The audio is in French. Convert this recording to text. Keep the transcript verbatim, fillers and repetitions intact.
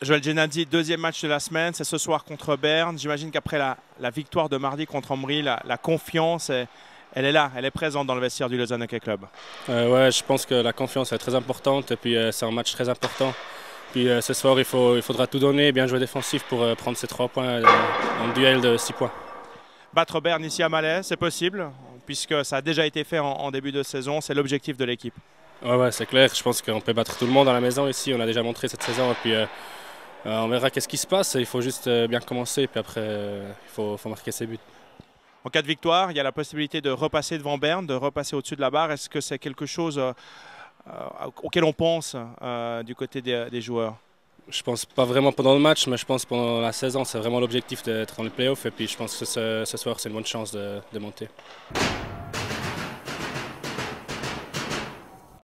Joël Genadzi, deuxième match de la semaine, c'est ce soir contre Berne. J'imagine qu'après la, la victoire de mardi contre Ambry, la, la confiance, est, elle est là, elle est présente dans le vestiaire du Lausanne Hockey Club. Euh, ouais, je pense que la confiance est très importante et puis euh, c'est un match très important. Puis euh, ce soir, il, faut, il faudra tout donner, bien jouer défensif pour euh, prendre ces trois points dans un duel de six points. Battre Berne ici à Malais, c'est possible, puisque ça a déjà été fait en, en début de saison, c'est l'objectif de l'équipe. Ouais, ouais, c'est clair, je pense qu'on peut battre tout le monde à la maison ici, on a déjà montré cette saison et puis euh, euh, on verra qu'est-ce qui se passe, il faut juste euh, bien commencer et puis après euh, il faut, faut marquer ses buts. En cas de victoire, il y a la possibilité de repasser devant Berne, de repasser au-dessus de la barre. Est-ce que c'est quelque chose euh, euh, auquel on pense euh, du côté des, des joueurs? Je pense pas vraiment pendant le match, mais je pense pendant la saison, c'est vraiment l'objectif d'être dans les playoffs et puis je pense que ce, ce soir c'est une bonne chance de, de monter.